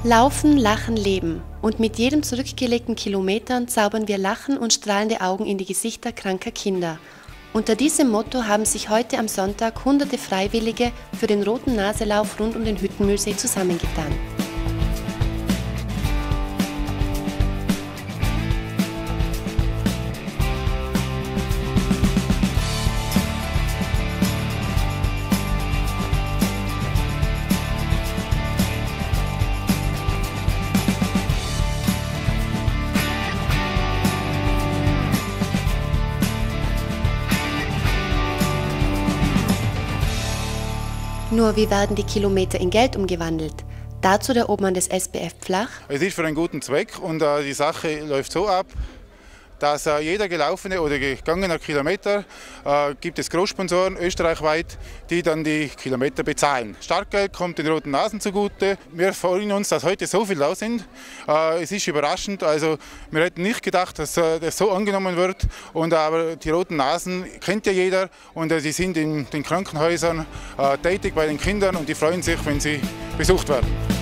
Laufen, lachen, leben. Und mit jedem zurückgelegten Kilometern zaubern wir Lachen und strahlende Augen in die Gesichter kranker Kinder. Unter diesem Motto haben sich heute am Sonntag hunderte Freiwillige für den Roten Naselauf rund um den Hüttenmühlsee zusammengetan. Nur wie werden die Kilometer in Geld umgewandelt? Dazu der Obmann des SBF Pflach. Es ist für einen guten Zweck und die Sache läuft so ab, dass jeder gelaufene oder gegangene Kilometer gibt es Großsponsoren österreichweit, die dann die Kilometer bezahlen. Startgeld kommt den Roten Nasen zugute. Wir freuen uns, dass heute so viele da sind. Es ist überraschend, also wir hätten nicht gedacht, dass das so angenommen wird. Aber die Roten Nasen kennt ja jeder und sie sind in den Krankenhäusern tätig bei den Kindern und die freuen sich, wenn sie besucht werden.